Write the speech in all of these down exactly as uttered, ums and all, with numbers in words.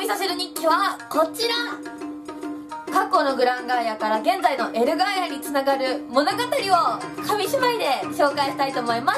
見させる日記はこちら。過去のグランガイアから現在のエルガイアにつながる物語を紙芝居で紹介したいと思います。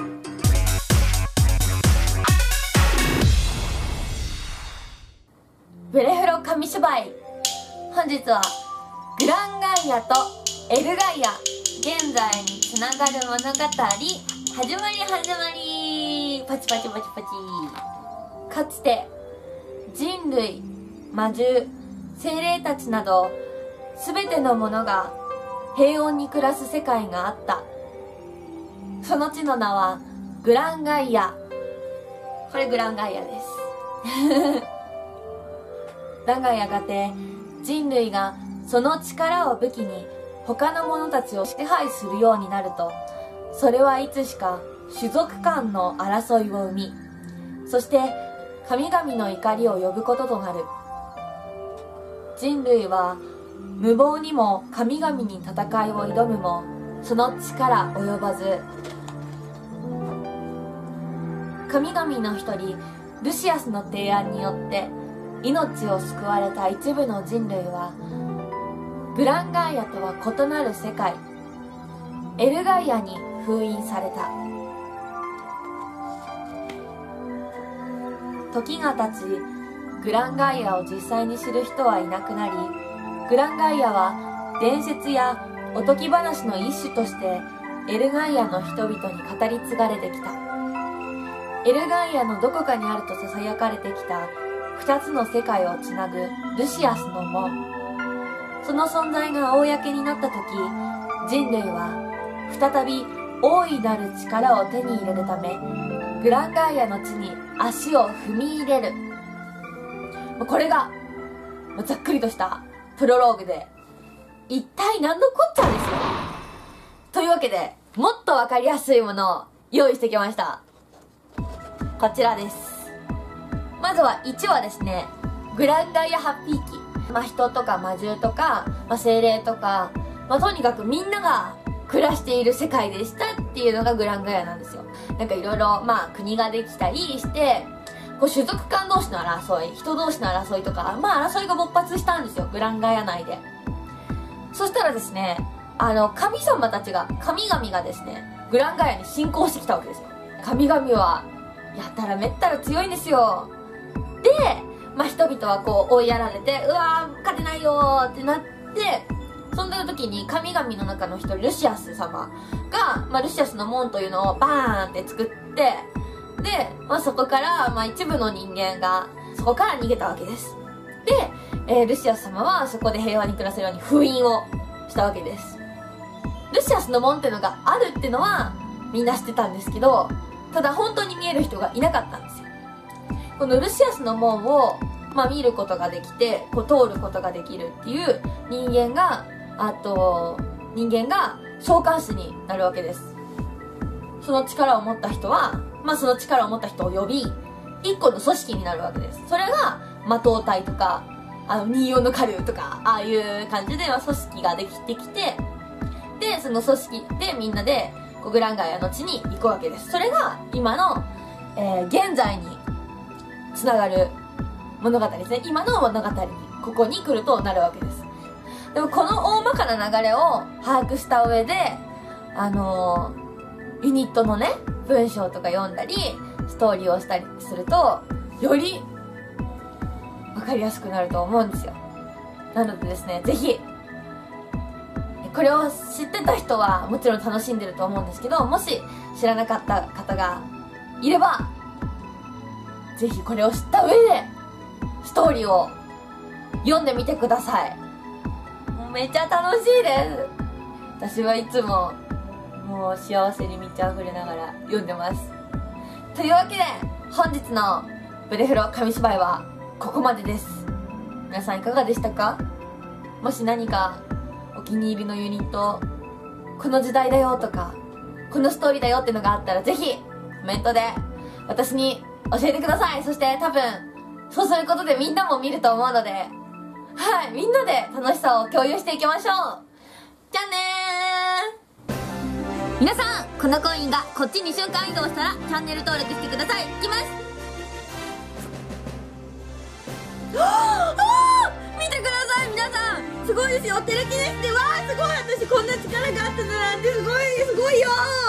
ブレフロ紙芝居、本日はグランガイアとエルガイア現在につながる物語、始まり始まり。パチパチパチパチ。かつて人類、魔獣、精霊たちなど全てのものが平穏に暮らす世界があった。その地の名はグランガイア。これグランガイアですだがやがて人類がその力を武器に他の者たちを支配するようになると、それはいつしか種族間の争いを生み、そして神々の怒りを呼ぶこととなる。人類は無謀にも神々に戦いを挑むもその力及ばず、神々の一人ルシアスの提案によって命を救われた一部の人類はグランガイアとは異なる世界エルガイアに封印された。時が経ち、グランガイアを実際に知る人はいなくなり、グランガイアは伝説やおとぎ話の一種としてエルガイアの人々に語り継がれてきた。エルガイアのどこかにあるとささやかれてきた二つの世界をつなぐルシアスの門。その存在が公になった時、人類は再び大いなる力を手に入れるためグランガイアの地に足を踏み入れる。これがざっくりとしたプロローグで、一体何のこっちゃですよ。というわけで、もっとわかりやすいものを用意してきました。こちらです。まずはいちわですね、グランガイアハッピー期。まあ、人とか魔獣とか、まあ、精霊とか、まあ、とにかくみんなが暮らしている世界でしたっていうのがグランガイアなんですよ。なんかいろいろ、まあ、国ができたりして、こう種族間同士の争い、人同士の争いとか、まあ争いが勃発したんですよ、グランガイア内で。そしたらですね、あの、神様たちが、神々がですね、グランガイアに侵攻してきたわけですよ。神々は、やたらめったら強いんですよ。で、まあ人々はこう追いやられて、うわー、勝てないよーってなって、そんな時に神々の中の一人、ルシアス様が、まあルシアスの門というのをバーンって作って、で、まあ、そこから、まあ、一部の人間が、そこから逃げたわけです。で、えー、ルシアス様はそこで平和に暮らせるように封印をしたわけです。ルシアスの門っていうのがあるっていうのは、みんな知ってたんですけど、ただ本当に見える人がいなかったんですよ。このルシアスの門を、まあ、見ることができて、こう通ることができるっていう人間が、あと、人間が召喚士になるわけです。その力を持った人は、まあその力を持った人を呼び、一個の組織になるわけです。それが、魔導隊とか、あの、ニーヨンのカルーとか、ああいう感じで、まあ組織ができてきて、で、その組織でみんなで、こうグランガイアの地に行くわけです。それが、今の、えー、現在につながる物語ですね。今の物語に、ここに来るとなるわけです。でも、この大まかな流れを把握した上で、あのー、ユニットのね、文章とか読んだりストーリーをしたりするとより分かりやすくなると思うんですよ。なのでですね、ぜひこれを知ってた人はもちろん楽しんでると思うんですけど、もし知らなかった方がいればぜひこれを知った上でストーリーを読んでみてください。もうめっちゃ楽しいです。私はいつももう幸せに満ち溢れながら読んでます。というわけで本日のブレフロ紙芝居はここまでです。皆さんいかがでしたか？もし何かお気に入りのユニット、この時代だよとかこのストーリーだよってのがあったらぜひコメントで私に教えてください。そして多分そうすることでみんなも見ると思うので、はい、みんなで楽しさを共有していきましょう。じゃあねー。皆さん、このコインがこっちに瞬間移動したらチャンネル登録してください。いきます。 すごいですよ。テレキネシスで、わーすごい、私こんな力があったのなんてすごい、すごいよー。